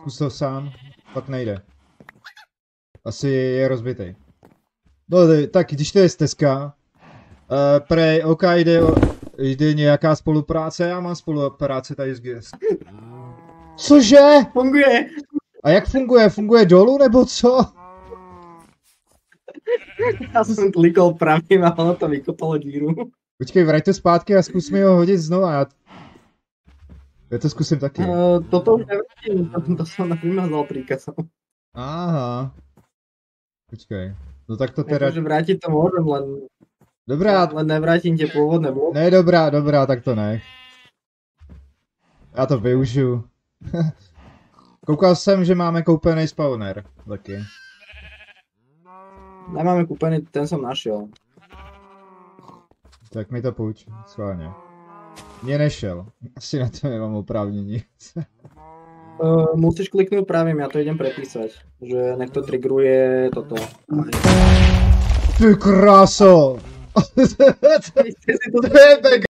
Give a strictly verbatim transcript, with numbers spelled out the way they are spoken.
Zkus to sám. Pak nejde. Asi je rozbitý. No tak, když to je stezka. Uh, prej, ok, jde, jde nějaká spolupráce, já mám spolupráce tady s G S. Cože? Funguje! A jak funguje? Funguje dolů nebo co? Já jsem klikol pravým a ono to vykopalo díru. Počkej, vrať to zpátky a zkus mi ho hodit znova. Já, já to zkusím taky. Uh, toto už nevrátím, to, to jsem nevymazal príkazom. Aha. Počkej. No tak to teda... Jakože vrátit to môžem, len... Dobrá. Len nevrátím tě původné bloky. Ne, dobrá, dobrá, tak to nech. Já to využiju. Koukal jsem, že máme koupený spawner. Taky. Nemáme kúpený, ten som našiel. Tak mi to půjč, schválně. Mně nešel. Asi na to nemám oprávnění. Uh, musíš kliknout pravým, já to idem prepísať. Že nech to triggeruje toto. Ty kráso! Vy ste si to... To je